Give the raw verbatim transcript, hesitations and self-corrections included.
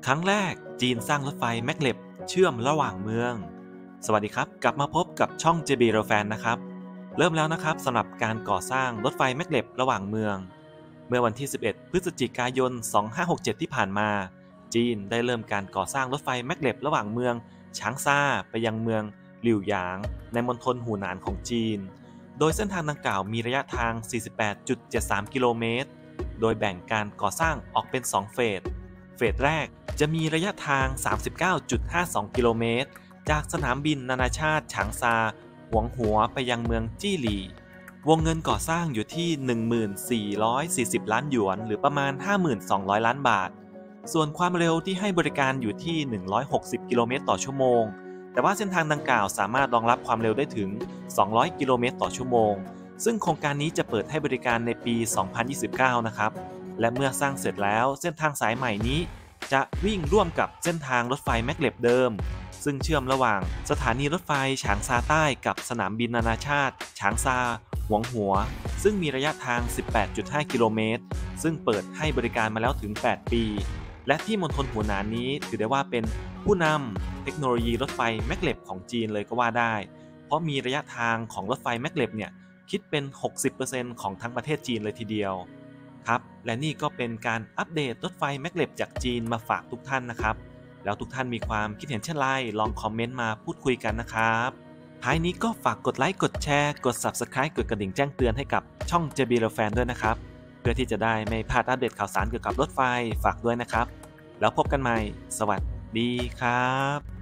ครั้งแรกจีนสร้างรถไฟแมกเลบเชื่อมระหว่างเมืองสวัสดีครับกลับมาพบกับช่อง เจ บี Rail Fan นะครับเริ่มแล้วนะครับสำหรับการก่อสร้างรถไฟแมกเลบระหว่างเมืองเมื่อวันที่สิบเอ็ดพฤศจิกายนสองพันห้าร้อยหกสิบเจ็ดที่ผ่านมาจีนได้เริ่มการก่อสร้างรถไฟแมกเลบระหว่างเมืองฉางซาไปยังเมืองหลิวหยางในมณฑลหูหนานของจีนโดยเส้นทางดังกล่าวมีระยะทาง สี่สิบแปดจุดเจ็ดสาม กิโลเมตรโดยแบ่งการก่อสร้างออกเป็นสองเฟสเฟสแรกจะมีระยะทาง สามสิบเก้าจุดห้าสอง กิโลเมตรจากสนามบินนานาชาติฉางซาหวงหัวไปยังเมืองจี้หลี่วงเงินก่อสร้างอยู่ที่ หนึ่งพันสี่ร้อยสี่สิบ ล้านหยวนหรือประมาณ ห้าพันสองร้อย ล้านบาทส่วนความเร็วที่ให้บริการอยู่ที่ หนึ่งร้อยหกสิบ กิโลเมตรต่อชั่วโมงแต่ว่าเส้นทางดังกล่าวสามารถรองรับความเร็วได้ถึง สองร้อย กิโลเมตรต่อชั่วโมงซึ่งโครงการนี้จะเปิดให้บริการในปี สองพันยี่สิบเก้า นะครับและเมื่อสร้างเสร็จแล้วเส้นทางสายใหม่นี้จะวิ่งร่วมกับเส้นทางรถไฟแมกเลบเดิมซึ่งเชื่อมระหว่างสถานีรถไฟฉางซาใต้กับสนามบินนานาชาติฉางซาหวงหัวซึ่งมีระยะทาง สิบแปดจุดห้า กิโลเมตรซึ่งเปิดให้บริการมาแล้วถึง แปด ปีและที่มณฑลหูหนานนี้ถือได้ว่าเป็นผู้นำเทคโนโลยีรถไฟแมกเลบของจีนเลยก็ว่าได้เพราะมีระยะทางของรถไฟแมกเลบเนี่ยคิดเป็น หกสิบเปอร์เซ็นต์ ของทั้งประเทศจีนเลยทีเดียวครับและนี่ก็เป็นการอัปเดตรถไฟแมกเลบจากจีนมาฝากทุกท่านนะครับแล้วทุกท่านมีความคิดเห็นเช่นไรลองคอมเมนต์มาพูดคุยกันนะครับท้ายนี้ก็ฝากกดไลค์กดแชร์กด ซับสไครบ์ กดกระดิ่งแจ้งเตือนให้กับช่อง เจ บี Rail Fan ด้วยนะครับเพื่อที่จะได้ไม่พลาดอัปเดตข่าวสารเกี่ยวกับรถไฟฝากด้วยนะครับแล้วพบกันใหม่สวัสดีครับ